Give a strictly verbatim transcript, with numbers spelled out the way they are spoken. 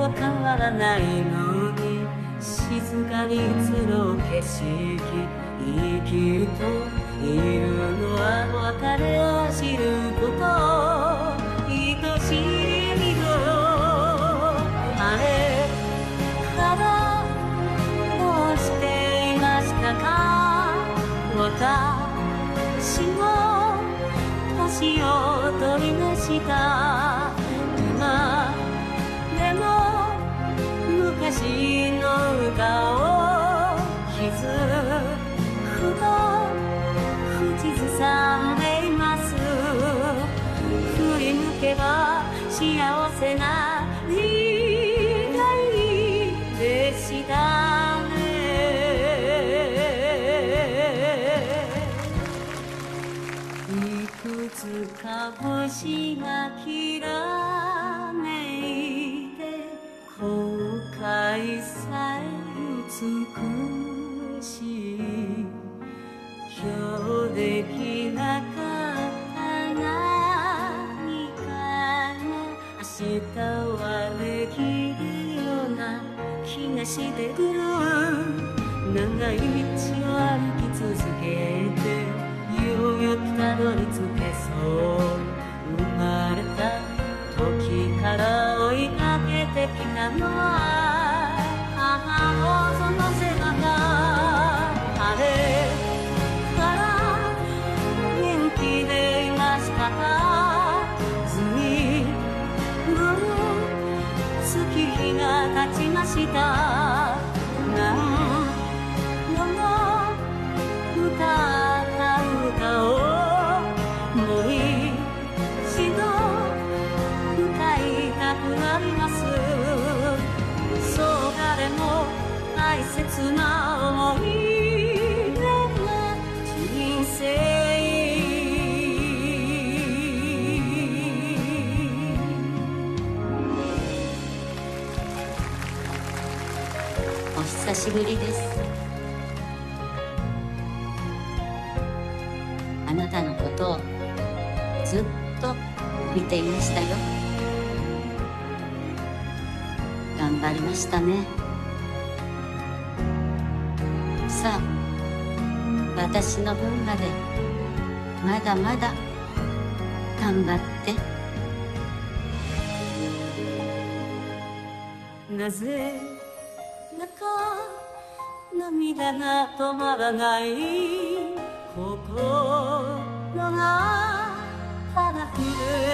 ど変わらないのに静かに移ろう景色生きるといるのは別れを知ること愛しいのあれからどうしていましたか私も年を取りました今でも昔の歌を傷ふと口ずさんでいます振り向けば幸せな時代でしたねいくつか星がきらめいて後悔さえ美しい今日できなかった何かが明日はできるような気がしてくる長い道を歩き続けてようやくたどり着けそう生まれた時から追いかけてきたのは母をその背中あれから元気でいましたかずいぶん月日が経ちました何度も歌った歌をもう一度歌いたくなりますそう誰も大切な思い出が人生お久しぶりですあなたのことをずっと見ていましたよ頑張りましたねさあ私の分までまだまだ頑張ってなぜだか涙が止まらない心がただ震え